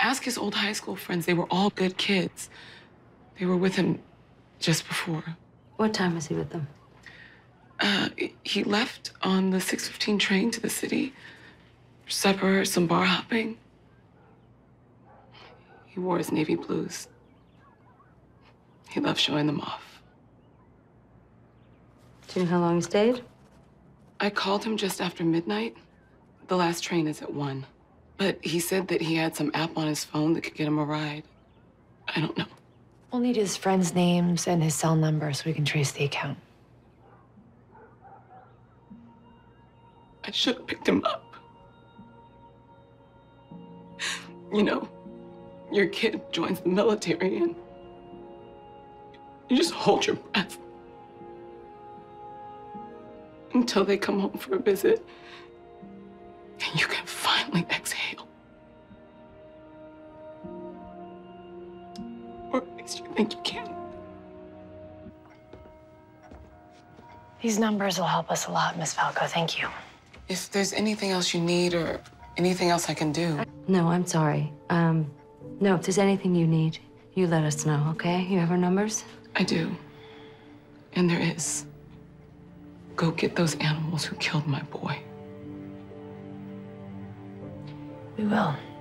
Ask his old high school friends. They were all good kids. They were with him just before. What time was he with them? He left on the 6:15 train to the city. Supper, some bar hopping. He wore his navy blues. He loved showing them off. Do you know how long he stayed? I called him just after midnight. The last train is at 1. But he said that he had some app on his phone that could get him a ride. I don't know. We'll need his friends' names and his cell number so we can trace the account. I should have picked him up. You know, your kid joins the military and you just hold your breath until they come home for a visit and you can finally exhale. Or at least you think you can. These numbers will help us a lot, Miss Falco. Thank you. If there's anything else you need or anything else I can do. No, I'm sorry. No, if there's anything you need, you let us know, okay? You have our numbers? I do. And there is. Go get those animals who killed my boy. We will.